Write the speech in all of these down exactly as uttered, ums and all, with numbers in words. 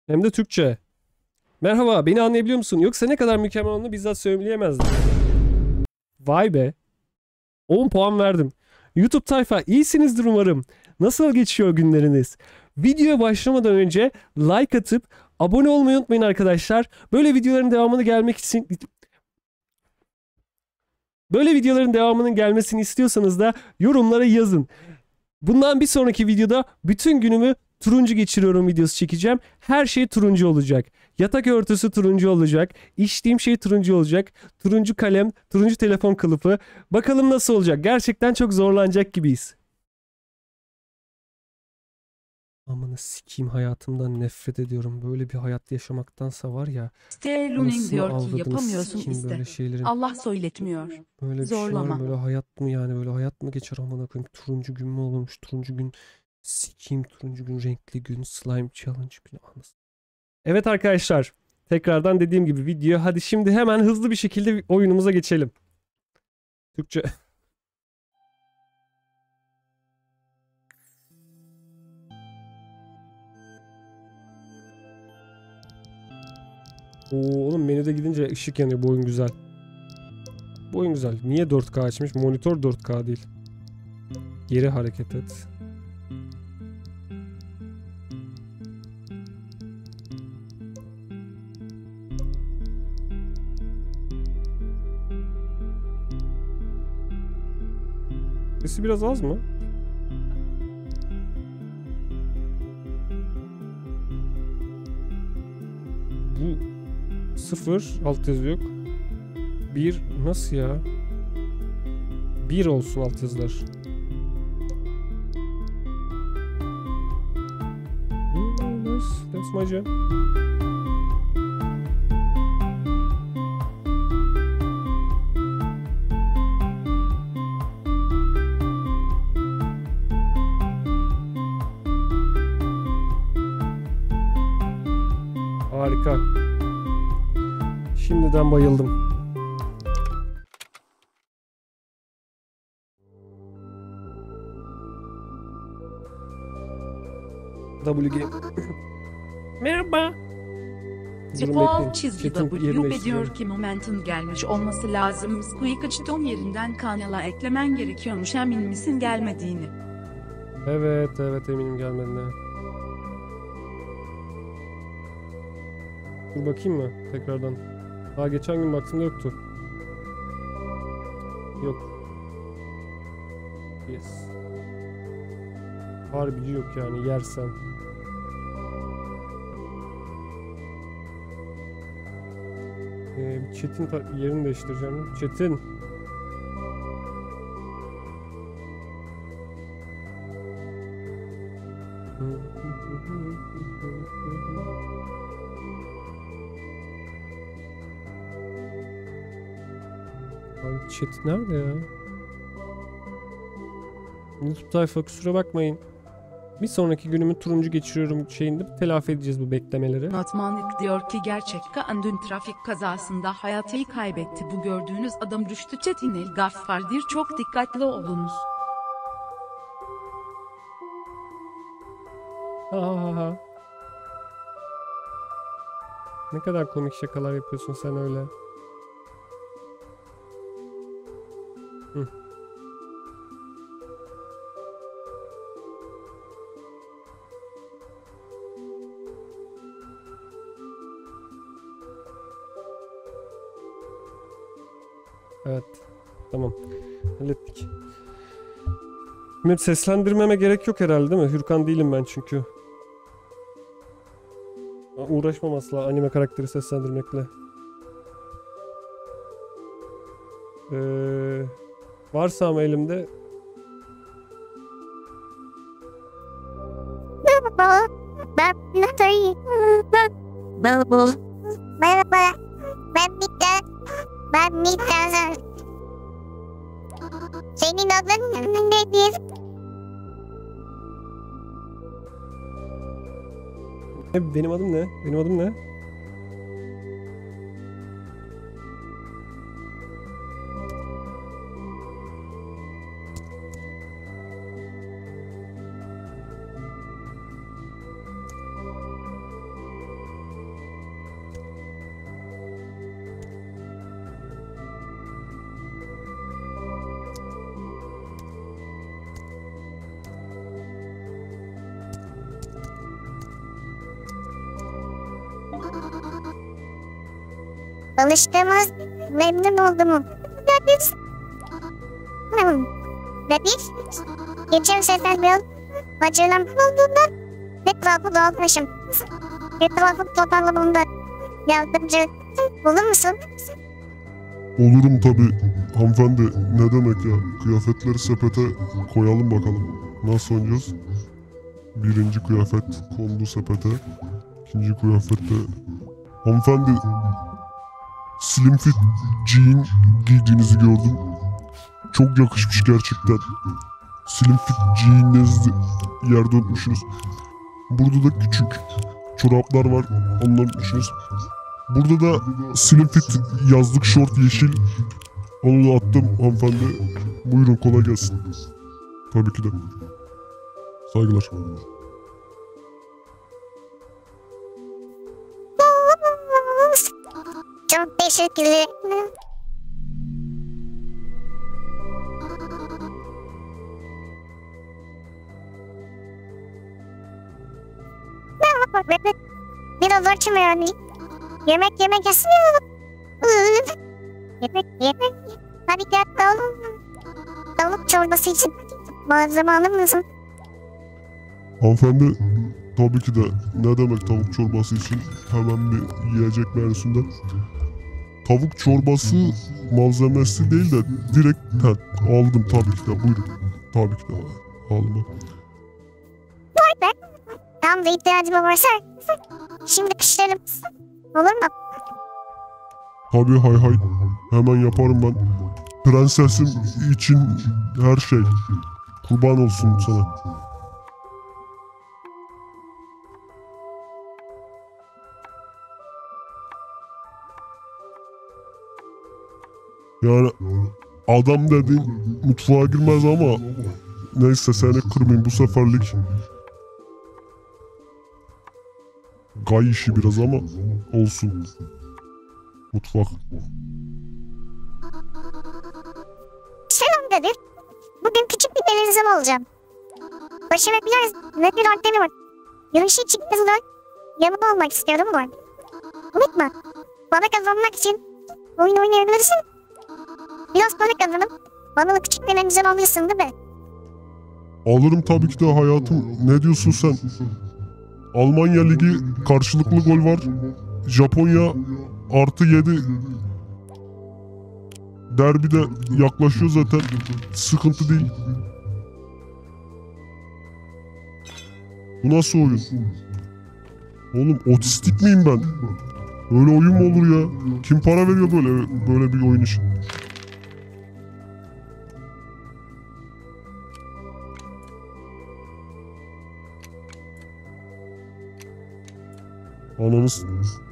Hem de Türkçe. Merhaba, beni anlayabiliyor musun? Yoksa ne kadar mükemmel olduğunu bizzat söyleyemezdim. Vay be. on puan verdim. YouTube tayfa iyisinizdir umarım. Nasıl geçiyor günleriniz? Videoya başlamadan önce like atıp abone olmayı unutmayın arkadaşlar. Böyle videoların devamını gelmek için Böyle videoların devamının gelmesini istiyorsanız da yorumlara yazın. Bundan bir sonraki videoda bütün günümü turuncu geçiriyorum videosu çekeceğim. Her şey turuncu olacak. Yatak örtüsü turuncu olacak. İçtiğim şey turuncu olacak. Turuncu kalem, turuncu telefon kılıfı. Bakalım nasıl olacak? Gerçekten çok zorlanacak gibiyiz. Amanı sikeyim, hayatımdan nefret ediyorum. Böyle bir hayat yaşamaktansa var ya. Steluning diyor ki yapamıyorsun iste. Böyle şeylerin. Allah söyletmiyor. Böyle bir Zorlama. şey var, böyle hayat mı yani, böyle hayat mı geçer amına koyayım? Turuncu gün mü olmuş? Turuncu gün, sikeyim turuncu gün, renkli gün, slime challenge günü anlasın. Evet arkadaşlar, tekrardan dediğim gibi video, hadi şimdi hemen hızlı bir şekilde oyunumuza geçelim. Türkçe. Oo, oğlum menüde gidince ışık yanıyor, bu oyun güzel. Bu oyun güzel. Niye dört K açmış? Monitör dört K değil. Geri hareket et. Sesi biraz az mı? Bu sıfır, altyazı yok. Bir nasıl ya? Bir olsun altyazılar. Hmm, nice. That's my jam. Harika. Şimdiden bayıldım. W G. Merhaba. Default çizgi W diyor ki Momentum gelmiş olması lazım. Squeak açıton yerinden kanala eklemen gerekiyormuş. Emin misin gelmediğini? Evet evet eminim gelmediğine. Dur bakayım mı tekrardan. Daha geçen gün baktığımda yoktu. Yok. Yes. Harbici yok yani, yersen. Ee, Chat'in yerini değiştireceğim. Chat'in. Abi chat nerede ya? YouTube tayfa kusura bakmayın. Bir sonraki günümü turuncu geçiriyorum şeyinde telafi edeceğiz bu beklemeleri. Notmanik diyor ki gerçekten dün trafik kazasında hayatını kaybetti. Bu gördüğünüz adam Rüştü Çetinel Gaffar'dır. Çok dikkatli olunuz. Ha ha ha. Ne kadar komik şakalar yapıyorsun sen öyle. Hı. Evet. Tamam. Hallettik. Şimdi seslendirmeme gerek yok herhalde değil mi? Hürkan değilim ben çünkü. Uğraşmam asla anime karakteri seslendirmekle. Ee, varsa ama elimde. Merhaba, ben Natali. Merhaba. Merhaba, ben Mita. Ben Mita. Senin adın nedir? Benim adım ne? Benim adım ne? Tanıştığımız memnun oldum. Neredesin? Hmm. Ve biz geçen sefer bir acılam olduğundan etrafı dağıtmışım. Etrafı toparlamamda yardımcı olur musun? Olurum tabi hanımefendi, ne demek ya, kıyafetleri sepete koyalım bakalım. Nasıl oynayacağız? Birinci kıyafet kondu sepete. İkinci kıyafette hanımefendi slim fit jean giydiğinizi gördüm. Çok yakışmış gerçekten. Slim fit jean'inizi yerde unutmuşsunuz. Burada da küçük çoraplar var, onları unutmuşsunuz. Burada da slim fit yazlık şort yeşil. Onu da attım hanımefendi. Buyurun, kolay gelsin. Tabii ki de. Saygılar. Çok teşekkürler. Biraz açım yani. Yemek yemek istiyorum. Yemek yemek. Hadi gel tavuk. Tavuk çorbası için malzeme alır mısın? Hanımefendi tabii ki de, ne demek tavuk çorbası için, hemen bir yiyecek menüsünde. Tavuk çorbası malzemesi değil de direkt ha, aldım tabii ki de, buyurun. Tabii ki de aldım. Vay be. Tam da ihtiyacım varsa şimdi pişirelim. Olur mu? Tabii, hay hay. Hemen yaparım ben. Prensesim için her şey. Kurban olsun sana. Yani adam dediğin mutfağa girmez ama neyse, seni kırmayayım bu seferlik. Gay işi biraz ama olsun. Mutfak. Selam Kadir. Bugün küçük bir televizyon alacağım. Başıma biraz ne bir anteni var. Yürüyüşe çıktığımda yanımda olmak istiyorum bu. Unutma. Bana kazanmak için oyun oynayabilirsin. Biraz para kazanıp bana da küçük televizyon alırsın değil mi? Alırım tabii ki de hayatım. Ne diyorsun sen? Almanya Ligi karşılıklı gol var. Japonya artı yedi. Derbide yaklaşıyor zaten. Sıkıntı değil. Bu nasıl oyun? Oğlum otistik miyim ben? Böyle oyun mu olur ya? Kim para veriyor böyle böyle bir oyun için? Ananız.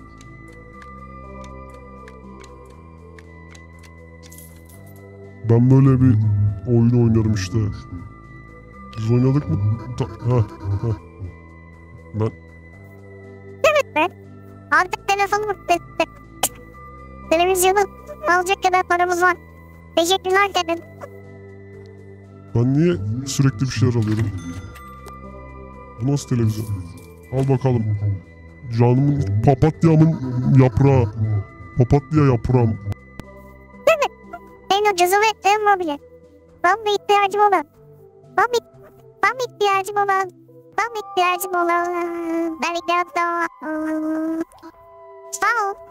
Ben böyle bir oyun oynarım işte. Biz oynadık mı? Ta ha, ha. Ben... Evet be. Artık telefonu te te televizyonu alacak kadar paramız var. Teşekkürler Kadir. Ben niye sürekli bir şeyler alıyorum? Bu nasıl televizyon? Al bakalım. Canımın, papatyamın yaprağı. Papatya yaprağım. En ucuzu ve en mobili. Tam da ihtiyacım olan. Tam, tam ihtiyacım olan. Tam ihtiyacım olan. Ben ihtiyacım olan. Sağ ol.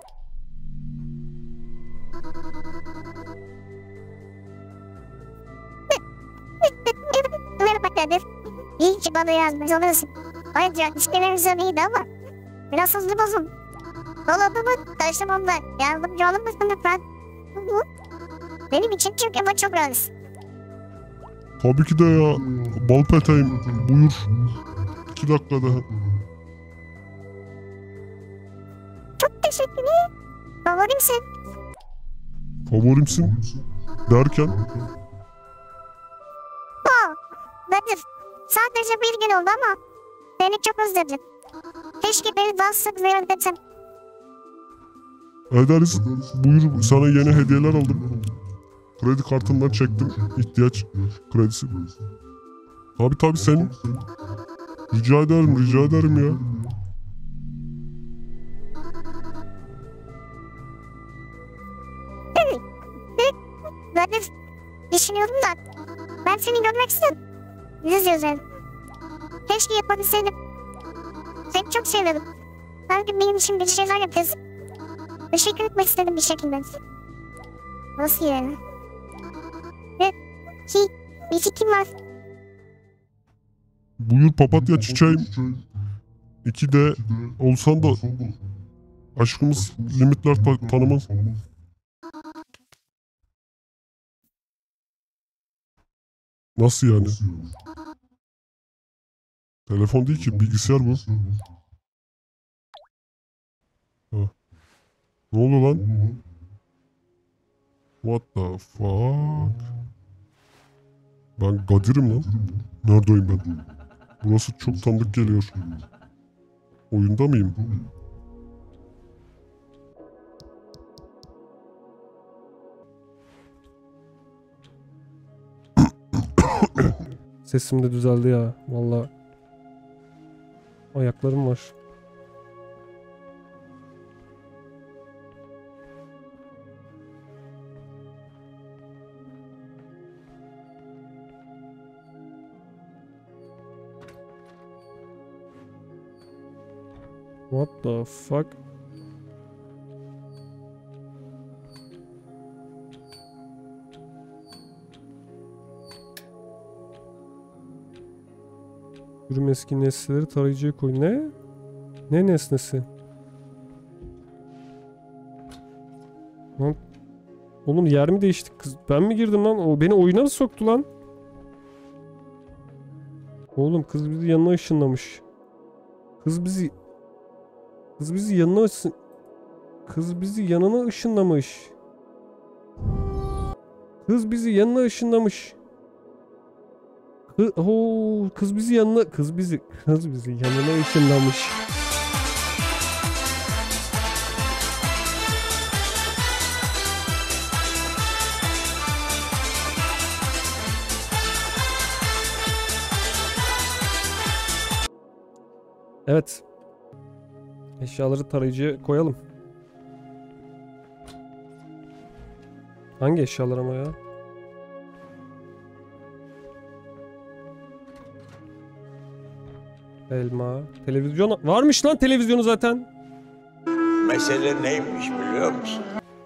Merhaba Kadir. İyi ki bana yazmış olursun. Ayrıca iş televizyon iyiydi ama biraz hızlı bozun. Dolabımı taşımamda yardımcı olur musun lütfen? Benim için çünkü ama çok rahatsız. Tabii ki de ya. Bal peteğim. Buyur. İki dakika daha. Çok teşekkürler. Favorimsin. Favorimsin. Derken? Aa, Kadir. Sadece bir gün oldu ama seni çok özledim. Keşke beni daha sık ziyaret etsen. Ederiz. Buyur, sana yeni hediyeler aldım. Kredi kartından çektim. İhtiyaç kredisi. Tabii tabii senin. Rica ederim, rica ederim ya. düşünüyorum da. Ben seni görmek istedim. Yüz yüze. Keşke yapabilseydim. Seni çok seviyorum. Her gün benim için bir şeyler yapıyorsun. Teşekkür etmek istedim bir şekilde. Nasıl yani? Ve ki bir fikrim var. Buyur papatya çiçeğim. İki de olsan da aşkımız limitler ta- tanımaz. Nasıl yani? Telefon değil ki, bilgisayar bu. Ha. Ne oluyor lan? What the fuck? Ben Kadir'im lan. Neredeyim ben? Burası çok tanıdık geliyor. Oyunda mıyım? Sesim de düzeldi ya. Vallahi ayaklarım var. What the fuck? Ürün eski nesneleri tarayıcıya koy. Ne? Ne nesnesi? Lan, oğlum yer mi değişti? Kız, ben mi girdim lan? O beni oyuna mı soktu lan? Oğlum kız bizi yanına ışınlamış. Kız bizi Kız bizi yanına ışın... Kız bizi yanına ışınlamış. Kız bizi yanına ışınlamış. Kız, oo, kız bizi yanına kız bizi kız bizi yanına ışınlamış. Evet. Eşyaları tarayıcıya koyalım. Hangi eşyalar ama ya? Elma. Televizyon. Varmış lan televizyonu zaten. Mesele neymiş biliyor musun?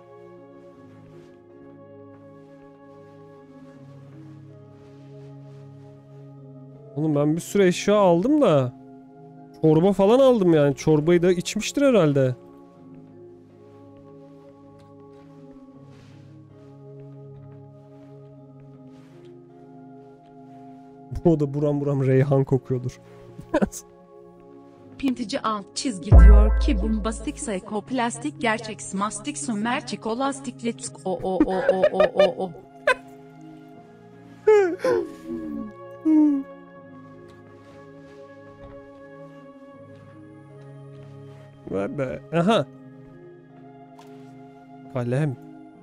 Oğlum ben bir sürü eşya aldım da. Çorba falan aldım yani. Çorbayı da içmiştir herhalde. O da buram buram reyhan kokuyordur. Pintici alt çizgi diyor ki bombastik plastik gerçek smastik sümer çikolastik letsk o o o o o o o. Var be. Aha. Kalem.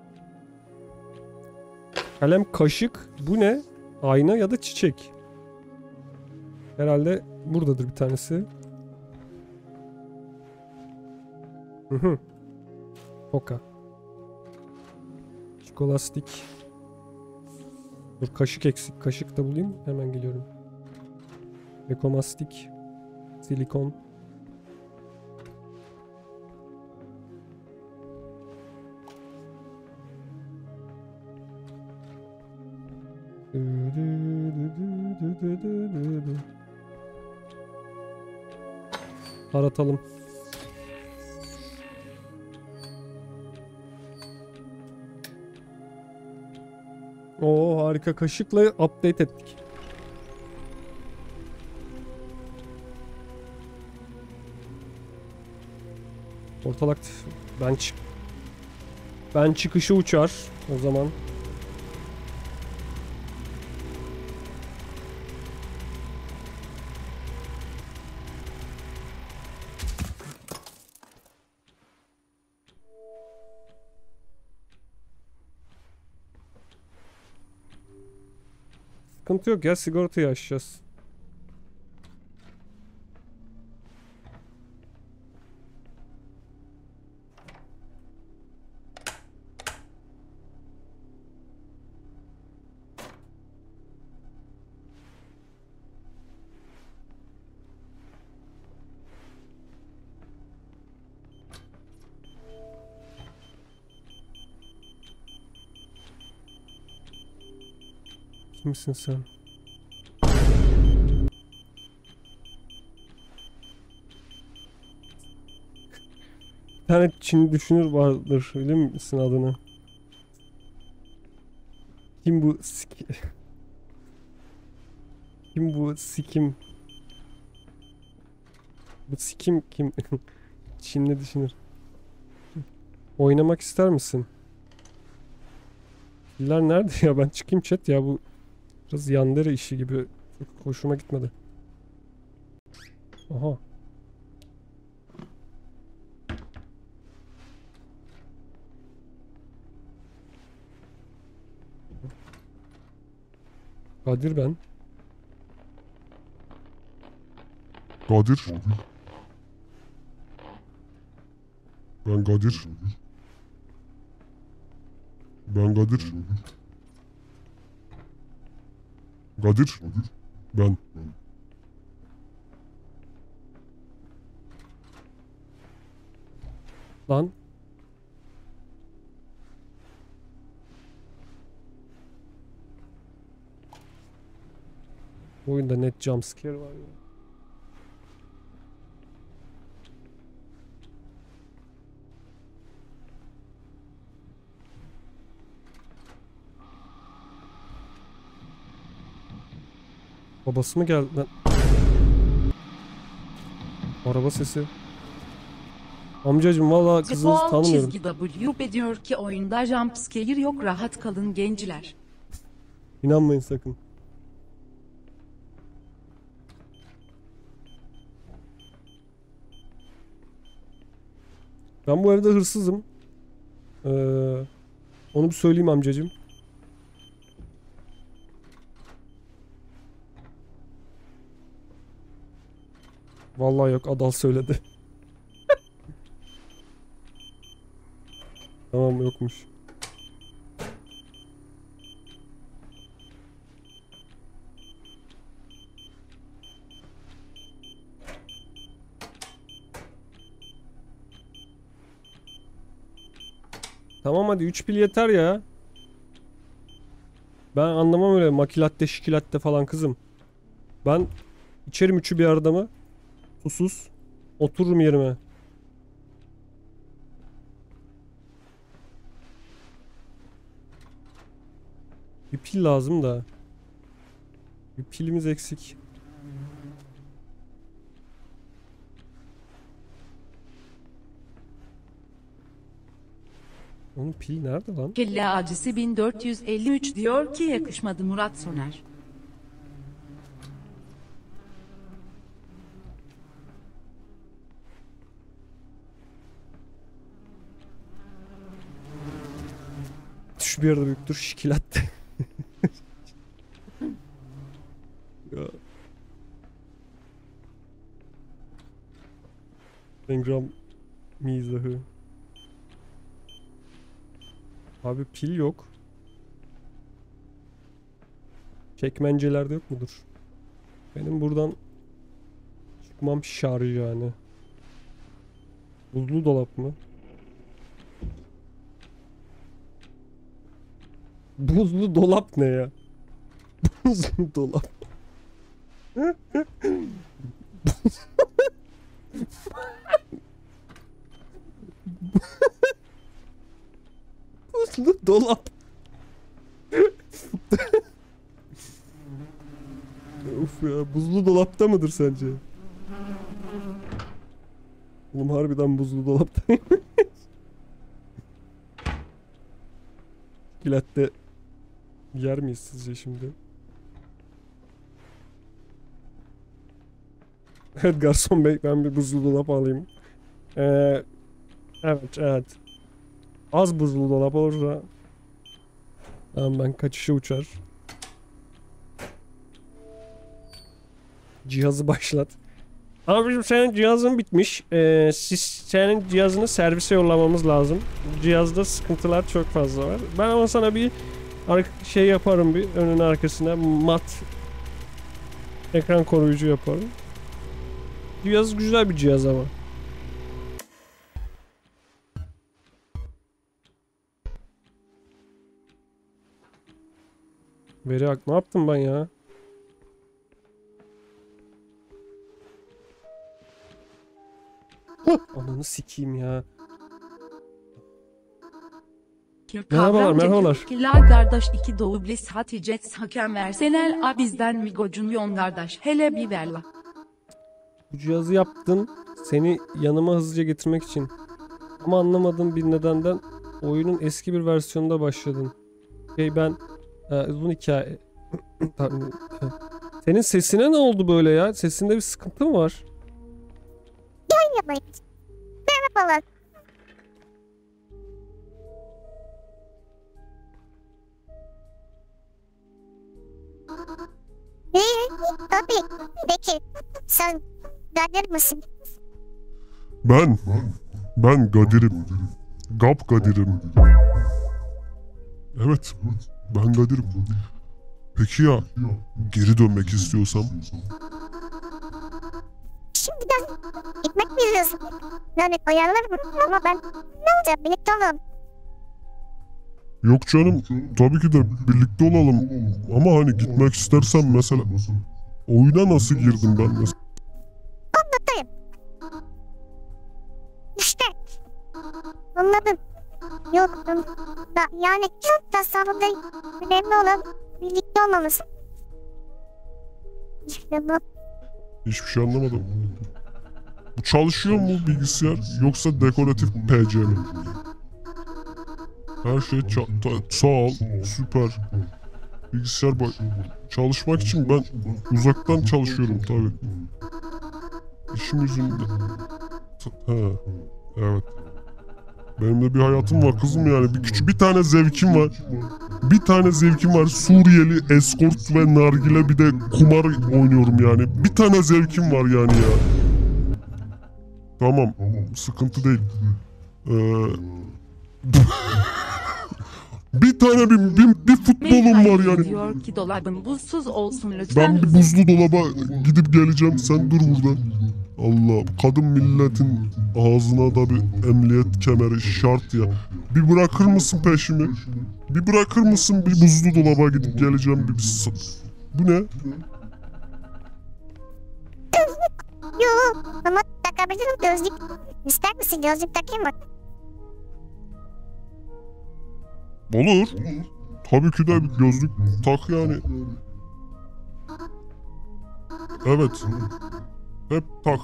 Kalem, kaşık. Bu ne? Ayna ya da çiçek. Herhalde buradadır bir tanesi. Hı hı. Toka. Çikolastik. Dur, kaşık eksik. Kaşık da bulayım. Hemen geliyorum. Ekomastik. Silikon. Aratalım. Oo, harika, kaşıkla update ettik. Portal aktif. Ben çık. Ben çıkışı uçar o zaman. Sıkıntı yok ya, sigortayı açacağız. Kimsin sen? Bir tane Çin düşünür vardır. Bilir misin adını? Kim bu sik... Kim bu sikim? Bu sikim kim? Çinli düşünür. Oynamak ister misin? Piller nerede ya? Ben çıkayım chat ya, bu biraz yandere işi gibi. Çok hoşuma gitmedi. Aha. Kadir ben. Kadir. Ben Kadir. Ben Kadir. Kadir. Ben. Lan. Bu oyunda net jumpscare var ya. Babası mı geldi lan? Araba sesi. Amcacım vallahi kızınızı Futbol tanımıyorum. çizgi W diyor ki oyunda jumpscare yok, rahat kalın gençler. İnanmayın sakın. Ben bu evde hırsızım. Ee, onu bir söyleyeyim amcacım. Vallahi yok, Adal söyledi. Tamam, yokmuş. Tamam hadi üç pil yeter ya. Ben anlamam öyle makilatte şikilatte falan kızım. Ben içerim üçü bir arada mı? Susuz. Otururum yerime. Bir pil lazım da. Bir pilimiz eksik. Onun pil nerede lan? Kelle acısı bin dört yüz elli üç diyor ki yakışmadı Murat Soner. Şu bir yerde büyüktür şikilatte. Ya. Engram mizahı. Abi pil yok. Çekmencelerde yok mudur? Benim buradan çıkmam şarj yani. Buzlu dolap mı? Buzlu dolap ne ya? Buzlu dolap. Buzlu dolap. Of ya, buzlu dolapta mıdır sence? Oğlum harbiden buzlu dolapta. Latte yer miyiz sizce şimdi? Evet garson bey, ben bir buzlu dolap alayım. Ee, evet evet. Az buzlu dolap olursa tamam, ben kaçışa uçar. Cihazı başlat. Abicim senin cihazın bitmiş. Ee, siz, senin cihazını servise yollamamız lazım. Cihazda sıkıntılar çok fazla var. Ben ama sana bir şey yaparım, bir önün arkasına mat ekran koruyucu yaparım. Cihaz güzel bir cihaz ama. Veri ak ne yaptım ben ya? Ananı sikeyim ya. Merhabalar, merhabalar. Kilar kardeş iki doğu blis Hatice hakem versenel a bizden mi gocun yon kardeş hele bir ver la. Bu cihazı yaptın seni yanıma hızlıca getirmek için. Ama anlamadığım bir nedenden oyunun eski bir versiyonunda başladın. Şey ben e, uzun hikaye. Senin sesine ne oldu böyle ya? Sesinde bir sıkıntı mı var? Yapmayın. Merhabalar. İyi, tabii. Peki, sen Kadir misin? Ben, ben Kadir'im. Gap Kadir'im. Evet, ben Kadir'im. Peki ya geri dönmek istiyorsam? Şimdiden gitmek mi istiyorsun? Yani ayarlarım ama ben ne olacak? Birlikte olalım. Yok canım, tabii ki de birlikte olalım. Ama hani gitmek istersen mesela oyuna nasıl girdim ben mesela? Anlatayım. İşte. Anladın. Yok. Da, yani çok da sahada önemli olan birlikte olmamız. İşte bu. Hiçbir şey anlamadım. Bu çalışıyor mu bilgisayar yoksa dekoratif P C mi? Her şey ça- ta- sağ ol, süper. Bilgisayar bak çalışmak için ben uzaktan çalışıyorum tabii. İşim yüzünde. He, evet. Benim de bir hayatım var kızım yani. Bir küçük bir tane zevkim var. Bir tane zevkim var. Suriyeli eskort ve nargile bir de kumar oynuyorum yani. Bir tane zevkim var yani ya. Tamam. Sıkıntı değil. Ee, bir tane bir, bir, bir futbolum var yani. Diyor ki dolabın buzsuz olsun lütfen. Ben bir buzlu dolaba gidip geleceğim. Sen dur burada. Allah, kadın milletin ağzına da bir emniyet kemeri şart ya. Bir bırakır mısın peşimi? Bir bırakır mısın, bir buzlu dolaba gidip geleceğim. Bir, bir... Bu ne? Yok ama takabilirim gözlük. İster misin gözlük takayım mı? Olur. Tabii ki de bir gözlük tak yani. Evet. Hep tak.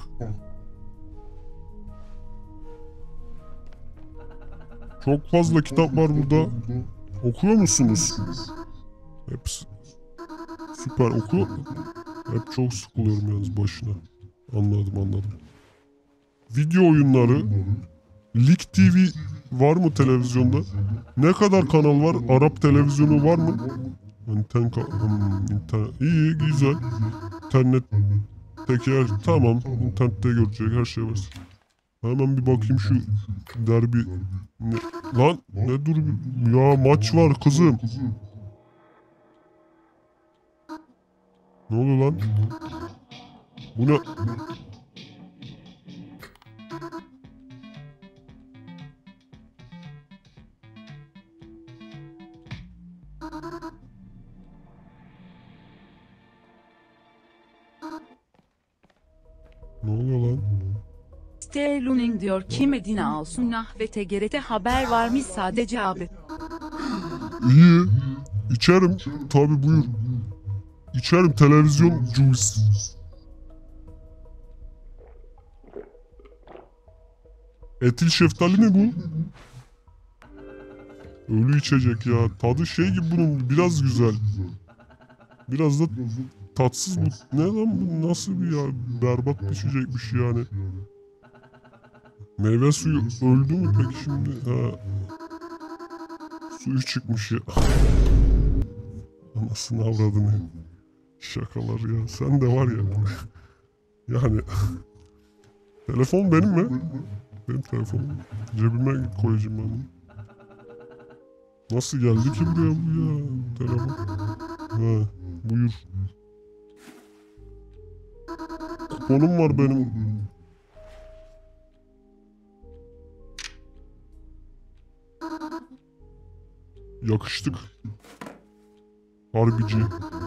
Çok fazla kitap var burada. Okuyor musunuz? Hepsi. Süper oku. Hep çok sıkılıyorum yalnız başına. Anladım anladım. Video oyunları. Lig T V var mı televizyonda? Ne kadar kanal var? Arap televizyonu var mı? İnternet, hmm, internet. İyi güzel. İnternet teker tamam. İnternette görecek her şey var. Hemen bir bakayım şu derbi. Ne? Lan ne dur ya maç var kızım. Ne oluyor lan? Bu ne? Ne oluyor lan? Sterling diyor ki Medine Alsunnah ve T G R T haber varmış sadece abi. İyi. İçerim. Tabi buyur. İçerim televizyon juice. Etil şeftali mi bu? Ölü içecek ya. Tadı şey gibi bunun biraz güzel. Biraz da tatsız bu. Ne lan bu nasıl bir ya berbat bir içecekmiş yani. Meyve suyu öldü mü peki şimdi? Ha. Suyu çıkmış ya. Anasını avradını. Şakalar ya. Sen de var ya. Yani. Telefon benim mi? Benim telefonum. Cebime koyacağım ben bunu. Nasıl geldi ki buraya bu ya? Telefon. Ha, buyur. Kuponum var benim. Yakıştık. Harbici.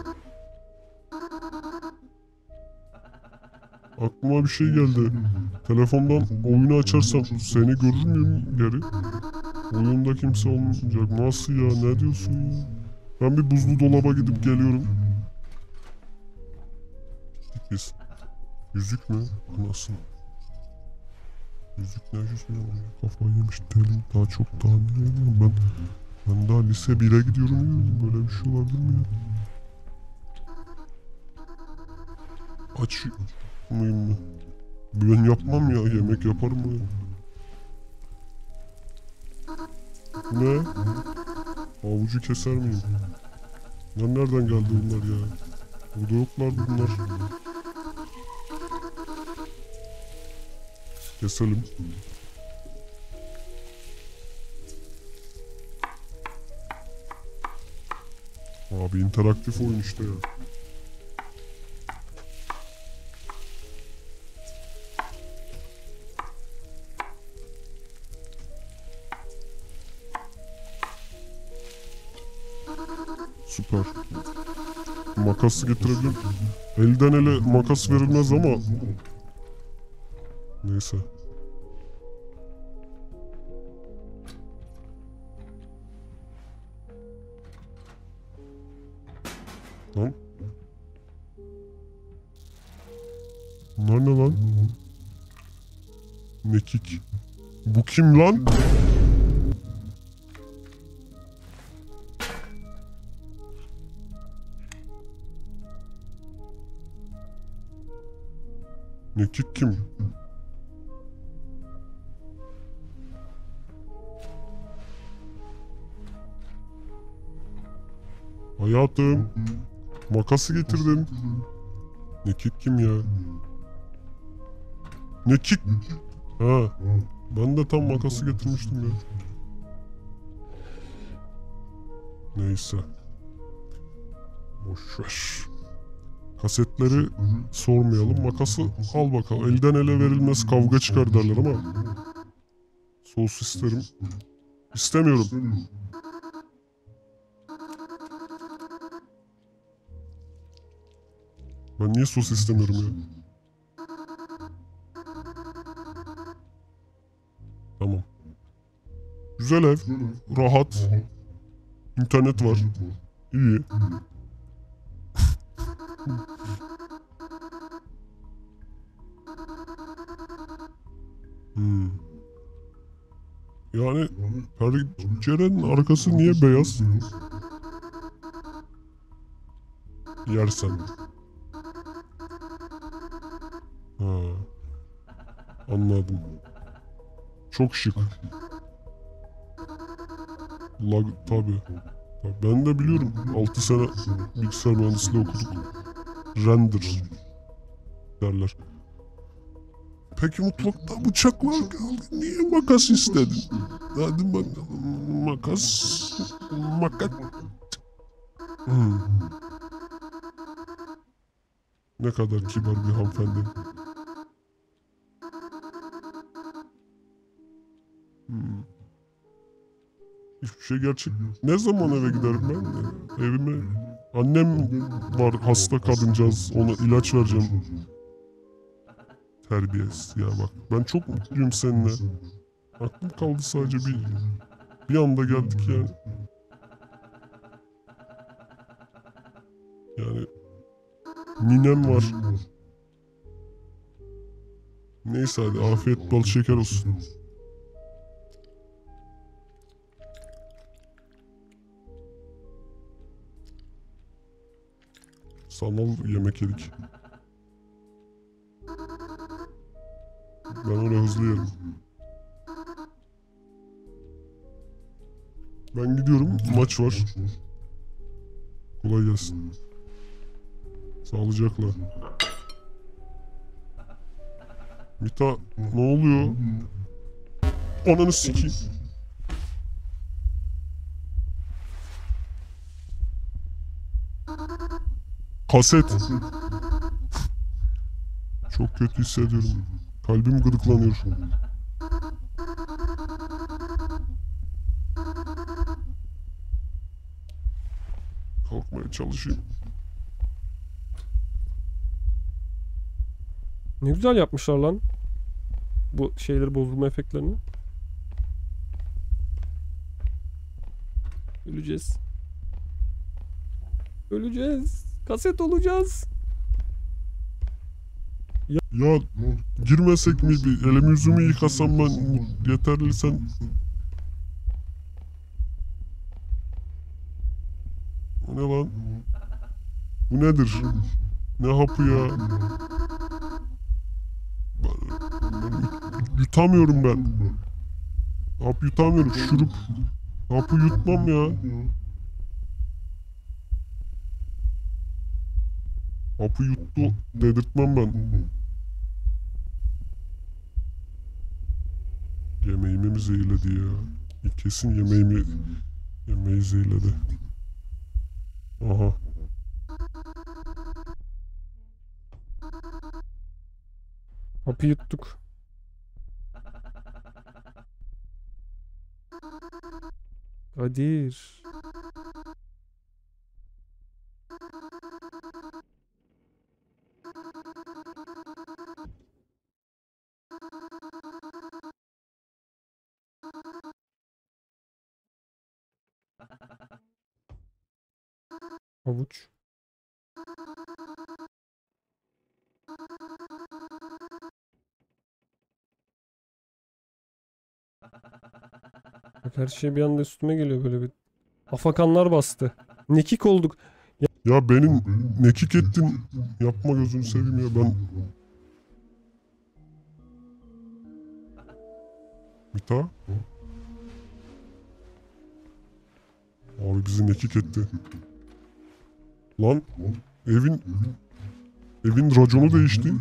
Aklıma bir şey geldi. Telefondan oyunu açarsam seni görür müyüm geri? Oyunda kimse olmayacak. Nasıl ya? Ne diyorsun ya? Ben bir buzlu dolaba gidip geliyorum. sekiz. Yüzük mü? Nasıl? Yüzük ne yüzüğü? Kafayı yemiş telim. Daha çok daha ne yapıyorum ben? Ben daha lise bire gidiyorum ya. Böyle bir şey olabilir mi ya? Aç mıyım mı? Ben yapmam ya. Yemek yaparım mı? Ne? Havucu keser miyim? Lan nereden geldi bunlar ya? Burada yoklardı bunlar. Keselim. Abi interaktif oyun işte ya. Süper. Makası getirebilirim. Elden ele makas verilmez ama. Neyse. Lan. Bunlar ne lan? Mekik. Bu kim lan? Mekik kim? Hayatım. Makası getirdim. Nekik kim ya? Nekik. Ha. Ben de tam makası getirmiştim ya. Neyse. Boşver. Kasetleri sormayalım. Makası al bakalım. Elden ele verilmez kavga çıkar derler ama. Sos isterim. İstemiyorum. Ben niye sos istemiyorum ya? Tamam. Güzel ev. Rahat. İnternet var. İyi. Hmm. Yani pencerenin arkası niye beyaz? Yersen. Ha. Anladım. Çok şık. Lag tabi. Ben de biliyorum. altı sene bilgisayar mühendisliği okuduk. Render derler. Peki mutfakta bıçaklar kaldı. Niye makas istedin? Hadi bak makas makas. Hmm. Ne kadar kibar bir hanımefendi. Hmm. Hiçbir şey gerçek. Ne zaman eve giderim ben? Evime. Annem var hasta kadıncağız. Ona ilaç vereceğim. Terbiyesiz ya bak. Ben çok mutluyum seninle. Aklım kaldı sadece bir bir anda geldik yani. Yani ninem var. Neyse hadi afiyet bal şeker olsun. Sanal yemek yedik. Ben öyle hızlı yerim. Ben gidiyorum. Maç var. Kolay gelsin. Sağlıcakla. Mita ne oluyor? Ananı sikeyim. Kaset. Çok kötü hissediyorum. Kalbim gıdıklanıyor. Kalkmaya çalışayım. Ne güzel yapmışlar lan. Bu şeyleri, bozulma efektlerini. Öleceğiz. Öleceğiz. Kaset olacağız. Ya girmesek mi, bir elimi yüzümü yıkasam ben yeterli, sen... O ne lan? Bu nedir? Ne hapı ya? Ben, ben yutamıyorum ben. Hap yutamıyorum. Şurup. Hapı yutmam ya. Hapı yuttu dedirtmem ben. Yemeğimi mi zehirledi ya? Kesin yemeğimi yemeği zehirledi. Aha. Hapı yuttuk. Kadir. Havuç. Bak her şey bir anda üstüme geliyor, böyle bir afakanlar bastı. Nekik olduk. Ya benim nekik ettin. Yapma gözünü seveyim ya, ben... Mita? Abi bizi nekik etti. Lan evin... Evin raconu değişti.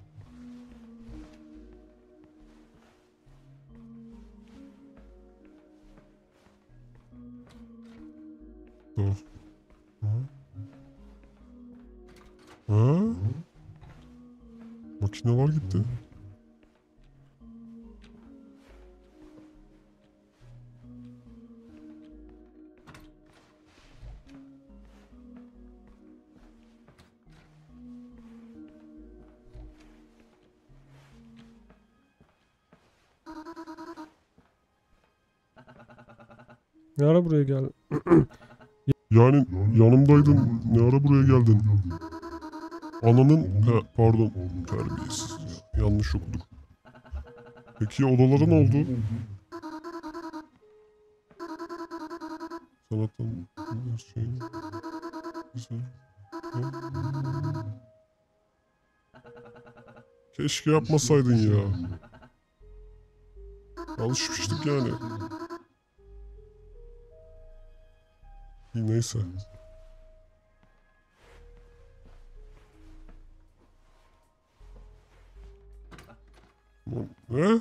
Dur. Ha? Ha? Makineler gitti. Ne ara buraya geldin? Yani yanımdaydın. Ne ara buraya geldin? Ananın... He, pardon. Terbiyesiz. Yanlış okuduk. Peki odalara ne oldu? Sanattan... Şey... Güzel. Keşke yapmasaydın ya. Alışmıştık yani. İyi, neyse. Ne?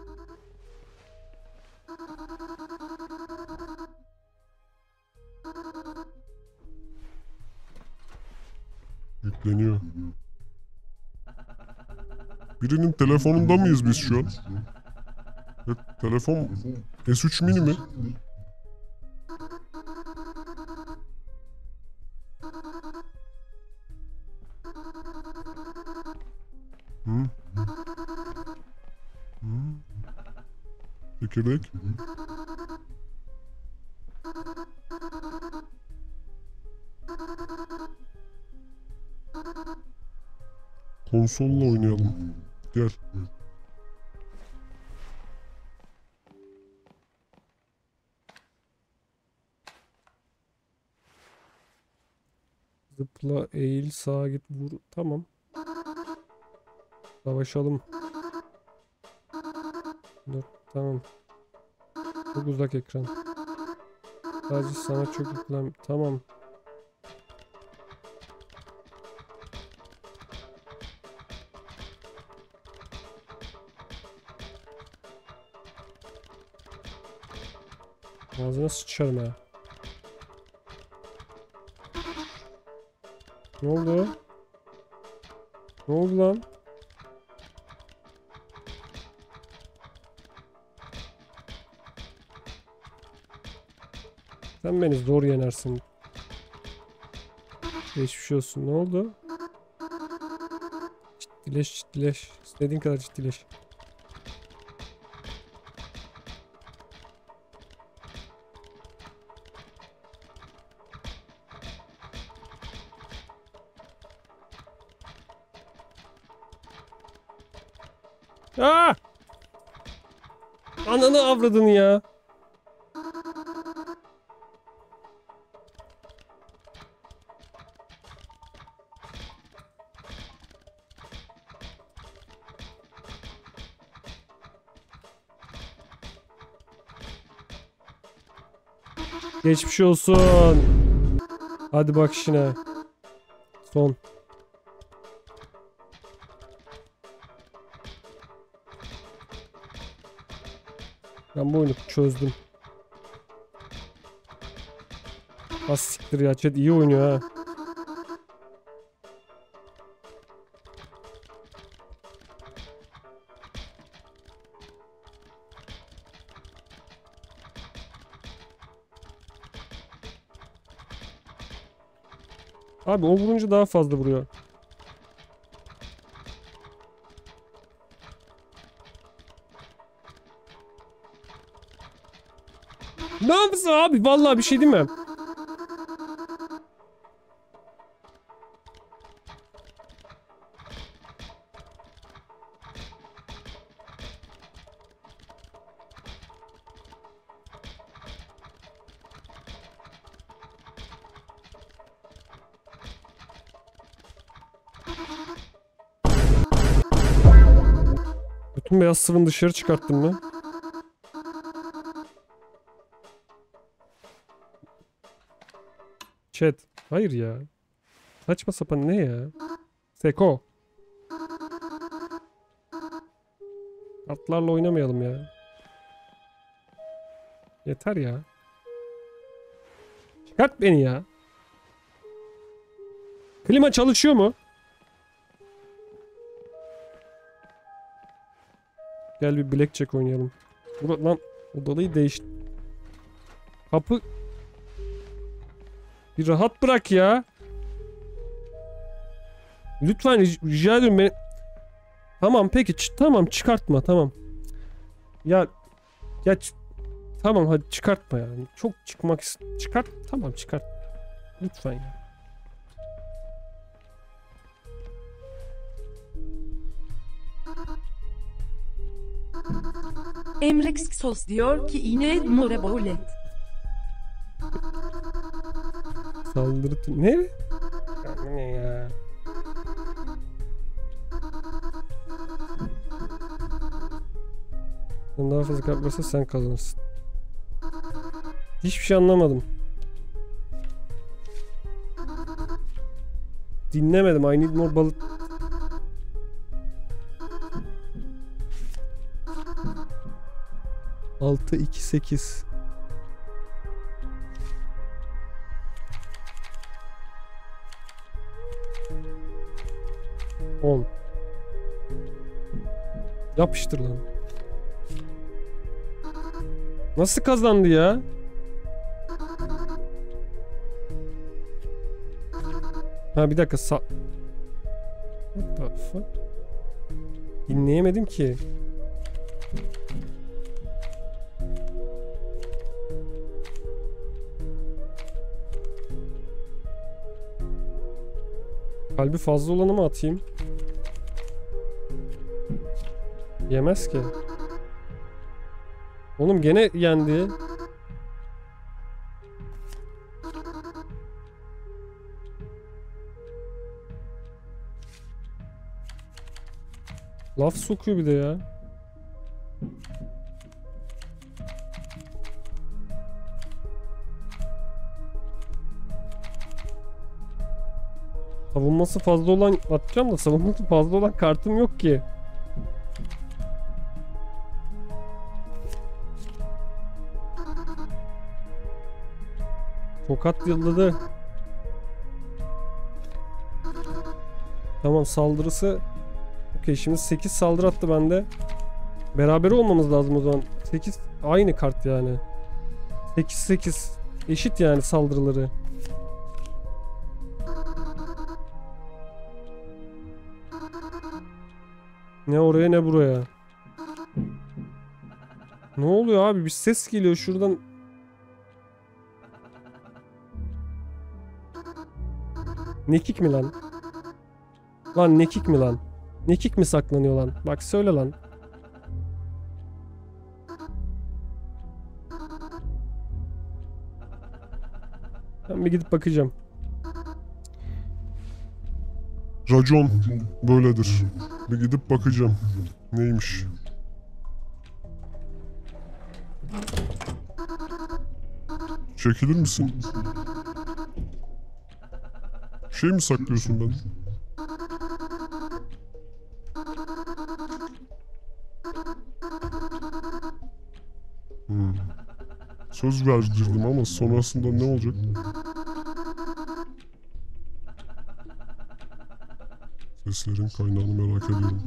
Yükleniyor. Birinin telefonunda mıyız biz şu an? Evet, telefon S üç mini mi? Hı? Hı? Çekirdek. Konsolla oynayalım. Gel. Zıpla, eğil, sağa git, vur. Tamam. Savaşalım. Dur, tamam. Çok uzak ekran. Sadece sana çok yüklen. Tamam. Ağzına sıçarım ha. Ne oldu? Ne oldu lan? Sen beni zor yenersin. Geçmiş olsun. Ne oldu? Ciddileş ciddileş. İstediğin kadar ciddileş. Aa! Ananı avradını ya. Geçmiş olsun. Hadi bak işine. Son. Ben bu oyunu çözdüm. Az siktir ya. Chat iyi oynuyor ha. Abi o vurunca daha fazla vuruyor. Ne yapsın abi? Vallahi bir şey değil mi? Bütün beyaz sıvını dışarı çıkarttım mı? Chat. Hayır ya. Saçma sapan ne ya? Seko. Kartlarla oynamayalım ya. Yeter ya. Çıkart beni ya. Klima çalışıyor mu? Gel bir blackjack oynayalım. Bura, lan odayı değiş. Kapı. Bir rahat bırak ya. Lütfen rica ediyorum beni. Tamam peki tamam çıkartma tamam. Ya ya tamam hadi çıkartma yani. Çok çıkmak çıkart tamam çıkart. Lütfen ya. Emrex Sos diyor ki iğne more bolet. Saldırı ne? Ne ya? Sen daha fazla kart varsa sen kazanırsın. Hiçbir şey anlamadım. Dinlemedim. I need more balık. altı iki sekiz. on. Yapıştır lan. Nasıl kazandı ya? Ha bir dakika sa... What the fuck? Dinleyemedim ki. Kalbi fazla olanı mı atayım? Yemez ki. Oğlum gene yendi. Laf sokuyor bir de ya. Savunması fazla olan atacağım da savunması fazla olan kartım yok ki. Tokat yılladı. Tamam saldırısı. Okey şimdi sekiz saldırı attı bende. Beraber olmamız lazım o zaman. sekiz aynı kart yani. sekiz sekiz eşit yani saldırıları. Ne oraya ne buraya. Ne oluyor abi? Bir ses geliyor şuradan. Nekik mi lan? Lan nekik mi lan? Nekik mi saklanıyor lan? Bak söyle lan. Ben bir gidip bakacağım. Racon böyledir. Bir gidip bakacağım. Neymiş? Çekilir misin? Şey mi saklıyorsun benden? Hmm. Söz verdirdim ama sonrasında ne olacak? Seslerin kaynağını merak ediyorum.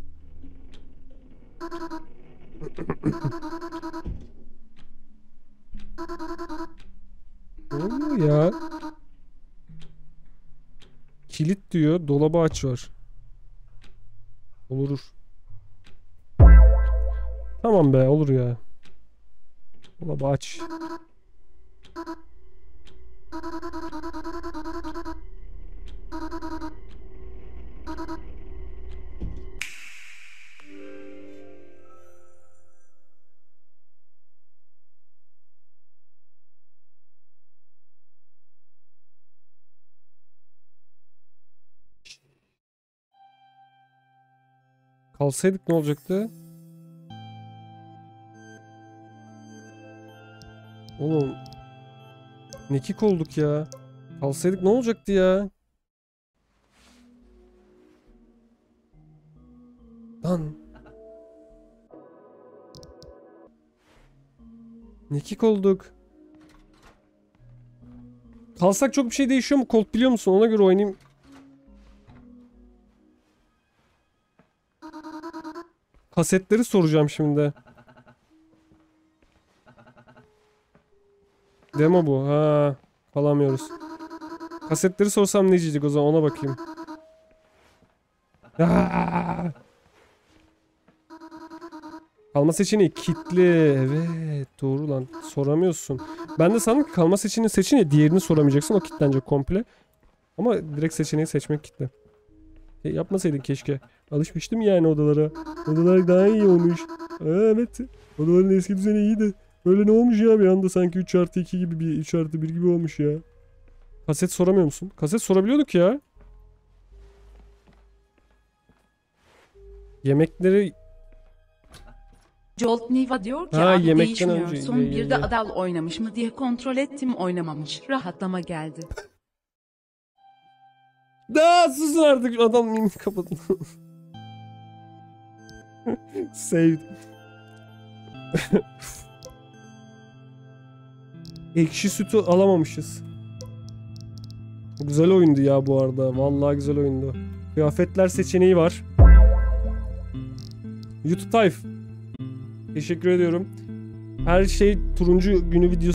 Ne oluyor ya? Kilit diyor. Dolabı aç var. Olur. Tamam be olur ya. Dolabı aç. Kalsaydık ne olacaktı? Oğlum. Nekik olduk ya. Kalsaydık ne olacaktı ya? Lan. Nekik olduk. Kalsak çok bir şey değişiyor mu? Colt biliyor musun? Ona göre oynayayım. Kasetleri soracağım şimdi. Demo bu. Ha, kalamıyoruz. Kasetleri sorsam ne diyecek o zaman ona bakayım. Aa! Kalma seçeneği kilitli. Evet doğru lan. Soramıyorsun. Ben de sandım ki kalma seçeneği seçince diğerini soramayacaksın. O kilitlenecek komple. Ama direkt seçeneği seçmek kilitli. E, yapmasaydın keşke. Alışmıştım yani odalara. Odalar daha iyi olmuş. Aa, evet. Odaların eski düzeni iyiydi. Böyle ne olmuş ya bir anda sanki üç artı iki gibi bir üç artı bir gibi olmuş ya. Kaset soramıyor musun? Kaset sorabiliyorduk ya. Yemekleri... Jolt Niva diyor ki Ha, abi yemekten değişmiyorsun. önce- Bir de Adal oynamış mı diye kontrol ettim, oynamamış. Rahatlama geldi. Daha susun artık adam mimik kapatın. Saved. Ekşi sütü alamamışız. Güzel oyundu ya bu arada. Vallahi güzel oyundu. Kıyafetler seçeneği var. YouTube Tayf. Teşekkür ediyorum. Her şey turuncu günü videosu